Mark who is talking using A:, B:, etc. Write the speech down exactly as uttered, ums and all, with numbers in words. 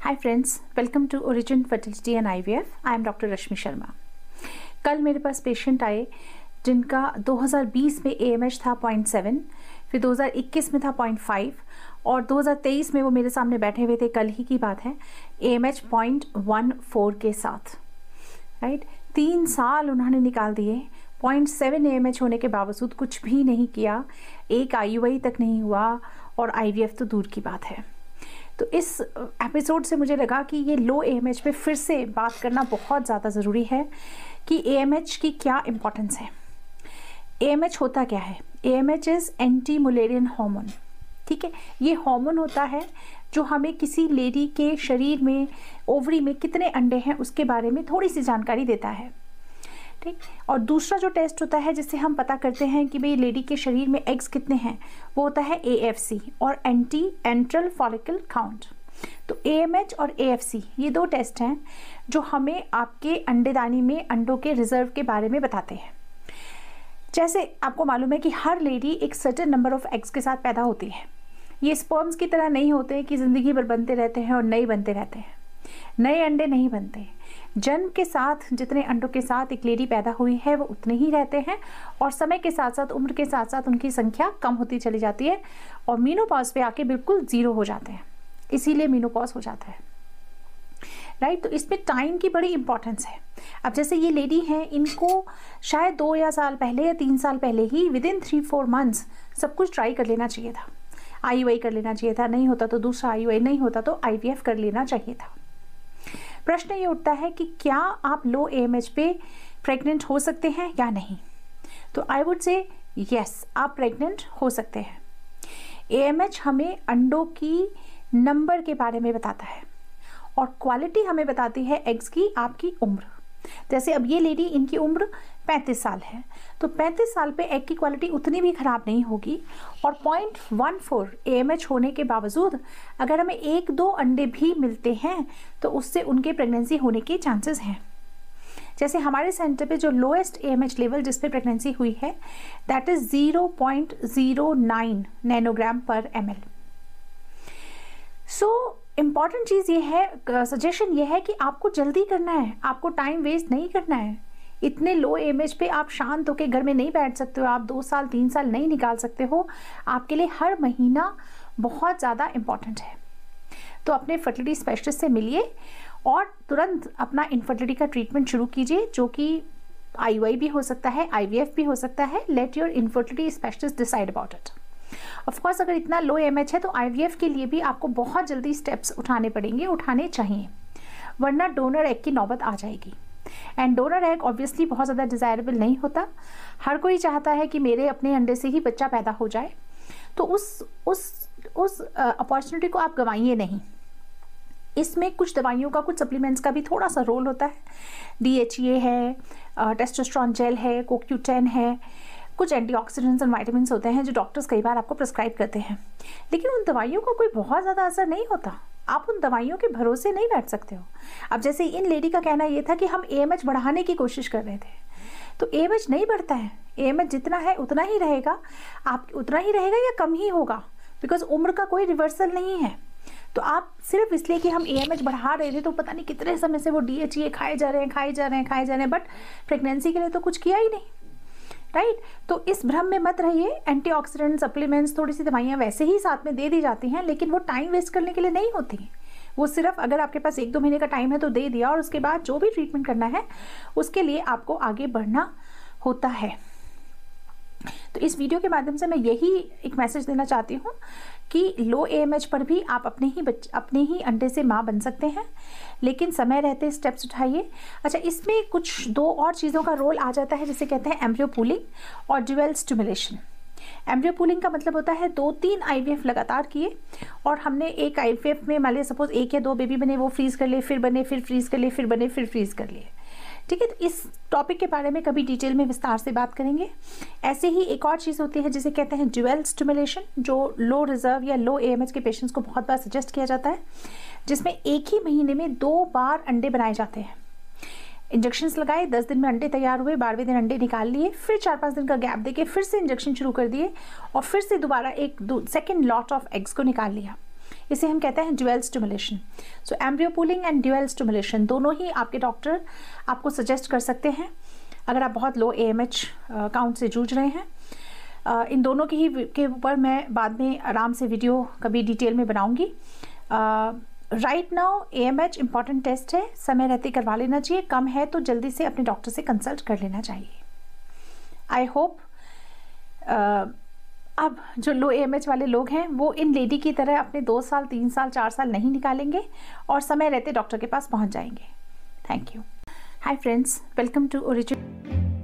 A: Hi friends, welcome to Origin Fertility and IVF. I am doctor Rashmi Sharma. कल मेरे पास patient आए जिनका दो हज़ार बीस में एएमएच था पॉइंट सेवन, फिर दो हज़ार इक्कीस में था पॉइंट फाइव और दो हज़ार तेईस में वो मेरे सामने बैठे हुए थे, कल ही की बात है, एएमएच पॉइंट वन फोर के साथ। राइट, तीन साल उन्होंने निकाल दिए। पॉइंट सेवन एएमएच होने के बावजूद कुछ भी नहीं किया, एक आईयूआई तक नहीं हुआ और आईवीएफ तो दूर की बात है। तो इस एपिसोड से मुझे लगा कि ये लो एएमएच पे फिर से बात करना बहुत ज़्यादा ज़रूरी है कि एएमएच की क्या इम्पोर्टेंस है। एएमएच होता क्या है? AMH is anti Mullerian hormone. ठीक है, ये हार्मोन होता है जो हमें किसी लेडी के शरीर में, ओवरी में कितने अंडे हैं उसके बारे में थोड़ी सी जानकारी देता है। ठीक, और दूसरा जो टेस्ट होता है जिससे हम पता करते हैं कि भाई लेडी के शरीर में एग्स कितने हैं, वो होता है एएफसी और एंटी एंट्रल फॉलिकल काउंट। तो एएमएच और एएफसी ये दो टेस्ट हैं जो हमें आपके अंडेदानी में अंडों के रिजर्व के बारे में बताते हैं। जैसे आपको मालूम है कि हर लेडी एक सर्टेन नंबर ऑफ एग्स के साथ पैदा होती है। ये स्पर्म्स की तरह नहीं होते कि ज़िंदगी भर बनते रहते हैं और नए बनते रहते हैं। नए अंडे नहीं बनते। जन्म के साथ जितने अंडों के साथ एक लेडी पैदा हुई है वो उतने ही रहते हैं और समय के साथ साथ, उम्र के साथ साथ उनकी संख्या कम होती चली जाती है और मीनोपॉज पे आके बिल्कुल ज़ीरो हो जाते हैं। इसीलिए मीनोपॉज हो जाता है। राइट, तो इसमें टाइम की बड़ी इंपॉर्टेंस है। अब जैसे ये लेडी हैं, इनको शायद दो या साल पहले या तीन साल पहले ही within three four months सब कुछ ट्राई कर लेना चाहिए था। आईयूआई कर लेना चाहिए था, नहीं होता तो दूसरा आईयूआई, नहीं होता तो आईवीएफ कर लेना चाहिए था। प्रश्न ये उठता है कि क्या आप लो एएमएच पे प्रेग्नेंट हो सकते हैं या नहीं? तो आई वुड से यस, आप प्रेग्नेंट हो सकते हैं। एएमएच हमें अंडों की नंबर के बारे में बताता है और क्वालिटी हमें बताती है एग्स की, आपकी उम्र। जैसे अब ये लेडी, इनकी उम्र पैंतीस साल है, तो पैंतीस साल पे एग की क्वालिटी उतनी भी ख़राब नहीं होगी और पॉइंट वन फोर एएमएच होने के बावजूद अगर हमें एक दो अंडे भी मिलते हैं तो उससे उनके प्रेगनेंसी होने के चांसेस हैं। जैसे हमारे सेंटर पे जो लोएस्ट एएमएच लेवल जिस पे प्रेगनेंसी हुई है, that is zero point zero nine nanogram per M L. So important चीज़ ये है, सजेशन ये है कि आपको जल्दी करना है, आपको टाइम वेस्ट नहीं करना है। इतने लो एएमएच पे आप शांत होकर घर में नहीं बैठ सकते हो, आप दो साल तीन साल नहीं निकाल सकते हो। आपके लिए हर महीना बहुत ज़्यादा इम्पॉर्टेंट है। तो अपने फर्टिलिटी स्पेशलिस्ट से मिलिए और तुरंत अपना इनफर्टिलिटी का ट्रीटमेंट शुरू कीजिए, जो कि आईयूआई भी हो सकता है, आईवीएफ भी हो सकता है। Let your infertility specialist decide about it. Of course अगर इतना लो एएमएच है तो आईवीएफ के लिए भी आपको बहुत जल्दी स्टेप्स उठाने पड़ेंगे, उठाने चाहिए, वरना डोनर एग की नौबत आ जाएगी। एंड डोनर एग ऑब्वियसली बहुत ज़्यादा डिज़ायरेबल नहीं होता। हर कोई चाहता है कि मेरे अपने अंडे से ही बच्चा पैदा हो जाए, तो उस उस उस अपॉर्चुनिटी को आप गंवाइए नहीं। इसमें कुछ दवाइयों का, कुछ सप्लीमेंट्स का भी थोड़ा सा रोल होता है। डीएचए है, टेस्टोस्टेरोन जेल है, कोक्यूटेन है, कुछ एंटीऑक्सीडेंट्स और वाइटामिन्स होते हैं जो डॉक्टर्स कई बार आपको प्रिस्क्राइब करते हैं, लेकिन उन दवाइयों का कोई बहुत ज़्यादा असर नहीं होता। आप उन दवाइयों के भरोसे नहीं बैठ सकते हो। अब जैसे इन लेडी का कहना ये था कि हम एएमएच बढ़ाने की कोशिश कर रहे थे, तो एएमएच नहीं बढ़ता है। एएमएच जितना है उतना ही रहेगा, आप उतना ही रहेगा या कम ही होगा, बिकॉज उम्र का कोई रिवर्सल नहीं है। तो आप सिर्फ इसलिए कि हम एएमएच बढ़ा रहे थे तो पता नहीं कितने समय से वो डीएचए खाए जा रहे हैं खाए जा रहे हैं खाए जा रहे हैं बट प्रेगनेंसी के लिए तो कुछ किया ही नहीं। Right right? तो इस भ्रम में मत रहिए। एंटीऑक्सीडेंट, सप्लीमेंट्स, थोड़ी सी दवाइयाँ वैसे ही साथ में दे दी जाती हैं, लेकिन वो टाइम वेस्ट करने के लिए नहीं होती। वो सिर्फ अगर आपके पास एक दो महीने का टाइम है तो दे दिया और उसके बाद जो भी ट्रीटमेंट करना है उसके लिए आपको आगे बढ़ना होता है। तो इस वीडियो के माध्यम से मैं यही एक मैसेज देना चाहती हूँ कि लो एएमएच पर भी आप अपने ही बच अपने ही अंडे से माँ बन सकते हैं, लेकिन समय रहते स्टेप्स उठाइए। अच्छा, इसमें कुछ दो और चीज़ों का रोल आ जाता है जिसे कहते हैं एम्ब्रियो पूलिंग और ड्यूअल स्टिमुलेशन। एम्ब्रियो पूलिंग का मतलब होता है दो तीन आईवीएफ लगातार किए और हमने एक आईवीएफ में मान लिया सपोज एक या दो बेबी बने, वो फ्रीज कर लिए, फिर बने, फिर फ्रीज कर लिए, फिर बने, फिर फ्रीज कर लिए। ठीक है, तो इस टॉपिक के बारे में कभी डिटेल में विस्तार से बात करेंगे। ऐसे ही एक और चीज़ होती है जिसे कहते हैं ड्यूअल स्टिमुलेशन, जो लो रिजर्व या लो एएमएच के पेशेंट्स को बहुत बार सजेस्ट किया जाता है, जिसमें एक ही महीने में दो बार अंडे बनाए जाते हैं। इंजेक्शंस लगाए, दस दिन में अंडे तैयार हुए, बारहवें दिन अंडे निकाल लिए, फिर चार पाँच दिन का गैप देके फिर से इंजेक्शन शुरू कर दिए और फिर से दोबारा एक सेकेंड लॉट ऑफ एग्स को निकाल लिया। इसे हम कहते हैं dual stimulation. So embryo pooling and dual stimulation दोनों ही आपके डॉक्टर आपको सजेस्ट कर सकते हैं अगर आप बहुत low A M H count से जूझ रहे हैं। uh, इन दोनों के ही के ऊपर मैं बाद में आराम से वीडियो कभी डिटेल में बनाऊंगी। Right now A M H important test है, समय रहते करवा लेना चाहिए, कम है तो जल्दी से अपने डॉक्टर से कंसल्ट कर लेना चाहिए। आई होप uh, अब जो लो ए एम एच वाले लोग हैं वो इन लेडी की तरह अपने दो साल तीन साल चार साल नहीं निकालेंगे और समय रहते डॉक्टर के पास पहुंच जाएंगे। Thank you. Hi friends, welcome to origin.